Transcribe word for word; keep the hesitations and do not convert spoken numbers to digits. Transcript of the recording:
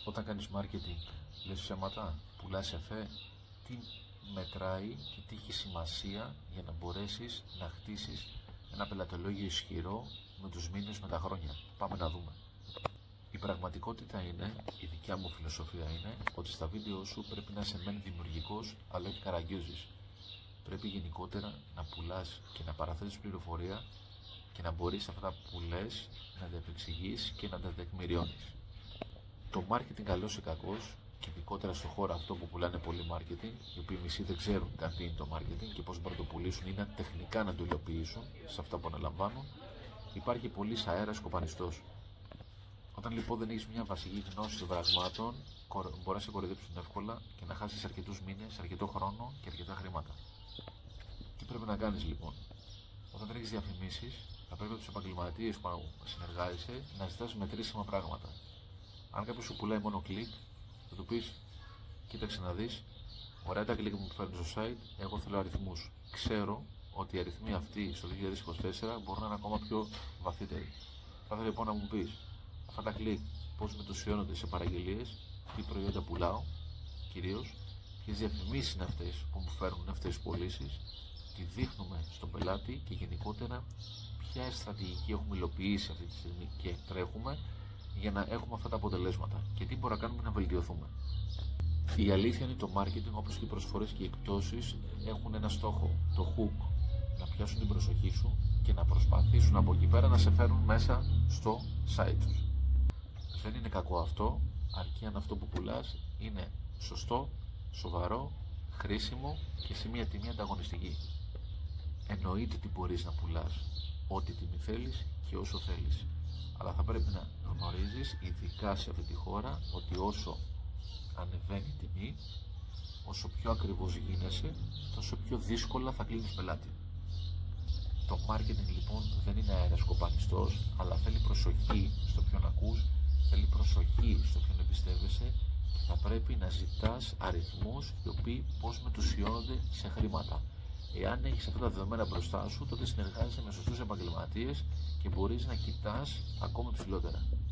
Όταν κάνεις marketing, λες ψέματα, πουλάς εφέ, τι μετράει και τι έχει σημασία για να μπορέσεις να χτίσεις ένα πελατολόγιο ισχυρό με τους μήνες, με τα χρόνια. Πάμε να δούμε. Η πραγματικότητα είναι, η δικιά μου φιλοσοφία είναι, ότι στα βίντεο σου πρέπει να είσαι μεν δημιουργικός, αλλά όχι καραγκιόζης. Πρέπει γενικότερα να πουλάς και να παραθέτεις πληροφορία και να μπορείς αυτά που λες να τα επεξηγείς και να τα τεκμηριώνεις. Το marketing, καλός ή κακός, και ειδικότερα στο χώρο αυτό που πουλάνε πολύ marketing, οι οποίοι μισοί δεν ξέρουν καν τι είναι το marketing και πώς μπορούν να το πουλήσουν ή να τεχνικά να το υλοποιήσουν σε αυτά που αναλαμβάνουν, υπάρχει πολύς αέρας κοπανιστός. Όταν λοιπόν δεν έχεις μια βασική γνώση των πραγμάτων, μπορεί να σε κοροϊδέψουν εύκολα και να χάσεις αρκετούς μήνες, αρκετό χρόνο και αρκετά χρήματα. Τι πρέπει να κάνεις λοιπόν? Όταν τρέχεις διαφημίσεις, θα πρέπει από τους επαγγελματίες που συνεργάζεσαι να ζητάς μετρήσιμα πράγματα. Αν κάποιος σου πουλάει μόνο κλικ, θα του πεις: κοίταξε να δεις, ωραία τα κλικ που μου φέρνουν στο site, εγώ θέλω αριθμούς. Ξέρω ότι οι αριθμοί αυτοί στο δύο χιλιάδες είκοσι τέσσερα μπορούν να είναι ακόμα πιο βαθύτεροι. Θα ήθελα λοιπόν να μου πεις αυτά τα κλικ πώς μετουσιώνονται σε παραγγελίες, τι προϊόντα πουλάω, κυρίως, ποιες διαφημίσεις είναι αυτές που μου φέρνουν αυτές τις πωλήσεις, τι δείχνουμε στον πελάτη και γενικότερα ποια στρατηγική έχουμε υλοποιήσει αυτή τη στιγμή και τρέχουμε για να έχουμε αυτά τα αποτελέσματα και τι μπορούμε να κάνουμε να βελτιωθούμε. Η αλήθεια είναι το marketing, όπως και οι προσφορές και οι εκπτώσεις, έχουν ένα στόχο, το hook, να πιάσουν την προσοχή σου και να προσπαθήσουν από εκεί πέρα να σε φέρουν μέσα στο site τους. Δεν είναι κακό αυτό, αρκεί αν αυτό που πουλάς είναι σωστό, σοβαρό, χρήσιμο και σε μια τιμή ανταγωνιστική. Εννοείται ότι μπορείς να πουλάς ό,τι τιμή θέλεις και όσο θέλεις, αλλά θα πρέπει να γνωρίζεις, ειδικά σε αυτή τη χώρα, ότι όσο ανεβαίνει η τιμή, όσο πιο ακριβώς γίνεσαι, τόσο πιο δύσκολα θα κλείνεις πελάτη. Το marketing λοιπόν δεν είναι αέρας κοπανιστός, αλλά θέλει προσοχή στο ποιον ακούς, θέλει προσοχή στο ποιον εμπιστεύεσαι και θα πρέπει να ζητάς αριθμούς οι οποίοι πώς μετουσιώνονται σε χρήματα. Εάν έχεις αυτά τα δεδομένα μπροστά σου, τότε συνεργάζεσαι με σωστούς επαγγελματίες και μπορείς να κοιτάς ακόμα ψηλότερα.